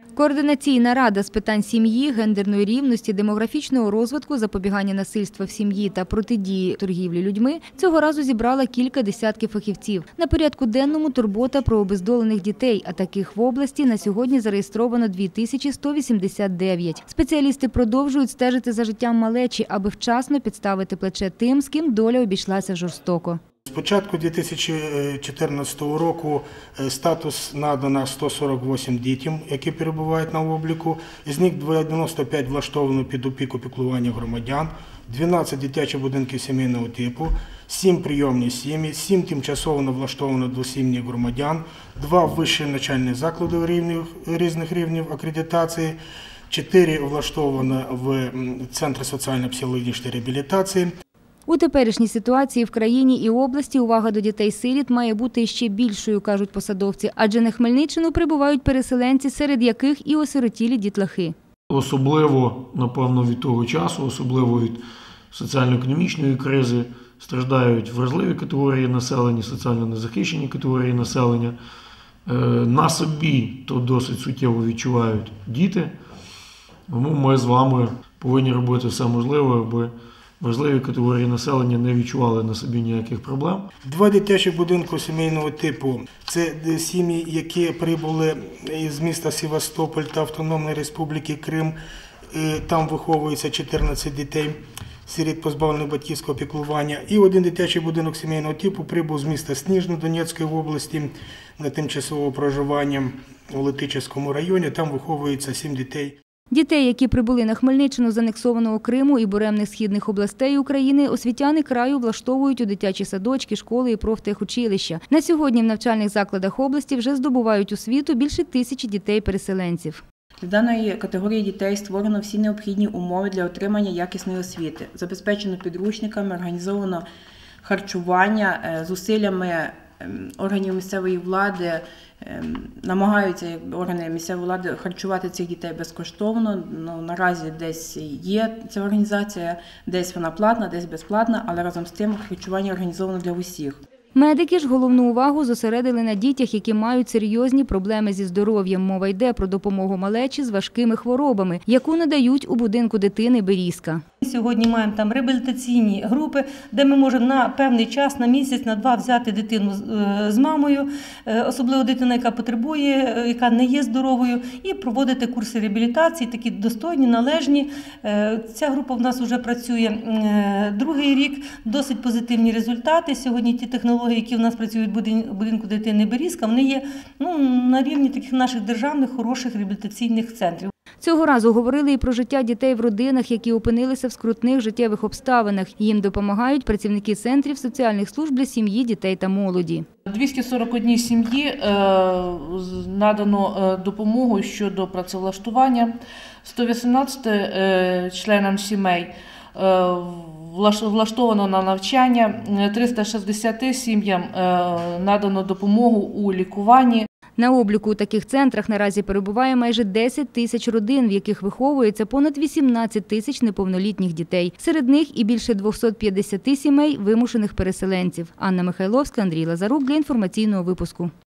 Координаційна рада з питань сім'ї, гендерної рівності, демографічного розвитку, запобігання насильства в сім'ї та протидії торгівлі людьми цього разу зібрала кілька десятків фахівців. На порядку денному турбота про обездолених дітей, а таких в області на сьогодні зареєстровано 2189. Спеціалісти продовжують стежити за життям малечі, аби вчасно підставити плече тим, з ким доля обійшлася жорстоко. З початку 2014 року статус надано 148 дітям, які перебувають на обліку. Із них 95 влаштовано під опіку піклування громадян, 12 дитячих будинків сімейного типу, 7 прийомні сім'ї, 7 тимчасово влаштовано двосім'їх громадян, 2 вищі навчальні заклади різних рівнів акредитації, 4 влаштовано в Центрі соціально-психологічної реабілітації. У теперішній ситуації в країні і області увага до дітей-сиріт має бути ще більшою, кажуть посадовці, адже на Хмельниччину прибувають переселенці, серед яких і осиротілі дітлахи. Особливо, напевно, від того часу, особливо від соціально-економічної кризи, страждають вразливі категорії населення, соціально незахищені категорії населення. На собі то досить суттєво відчувають діти. Тому ми з вами повинні робити все можливе, аби вразливі категорії населення не відчували на собі ніяких проблем. 2 дитячих будинки сімейного типу – це сім'ї, які прибули з міста Севастополь та Автономної Республіки Крим. Там виховується 14 дітей, сиріт позбавлених батьківського піклування. І 1 дитячий будинок сімейного типу прибув з міста Сніжне Донецької області на тимчасове проживання у Летичівському районі. Там виховується 7 дітей. Дітей, які прибули на Хмельниччину з анексованого Криму і буремних східних областей України, освітяни краю влаштовують у дитячі садочки, школи і профтехучилища. На сьогодні в навчальних закладах області вже здобувають освіту більше 1000 дітей-переселенців. Для даної категорії дітей створено всі необхідні умови для отримання якісної освіти. Забезпечено підручниками, організовано харчування, зусиллями органів місцевої влади, намагаються органи місцевої влади харчувати цих дітей безкоштовно. Наразі десь є ця організація, десь вона платна, десь безплатна, але разом з тим харчування організовано для усіх. Медики ж головну увагу зосередили на дітях, які мають серйозні проблеми зі здоров'ям. Мова йде про допомогу малечі з важкими хворобами, яку надають у будинку дитини «Берізка». Сьогодні маємо там реабілітаційні групи, де ми можемо на певний час, на місяць, на 2 взяти дитину з мамою, особливо дитина, яка потребує, яка не є здоровою, і проводити курси реабілітації, такі достойні, належні. Ця група в нас вже працює 2-й рік, досить позитивні результати. Сьогодні ті технології, які в нас працюють в будинку дитини «Берізка», вони є на рівні таких наших державних хороших реабілітаційних центрів. Цього разу говорили і про життя дітей в родинах, які опинилися в скрутних життєвих обставинах. Їм допомагають працівники центрів соціальних служб для сім'ї, дітей та молоді. 241 сім'ї надано допомогу щодо працевлаштування, 118 членам сімей влаштовано на навчання, 360 сім'ям надано допомогу у лікуванні. На обліку у таких центрах наразі перебуває майже 10 тисяч родин, в яких виховується понад 18 тисяч неповнолітніх дітей. Серед них і більше 250 сімей вимушених переселенців. Анна Михайловська, Андрій Лазарук для інформаційного випуску.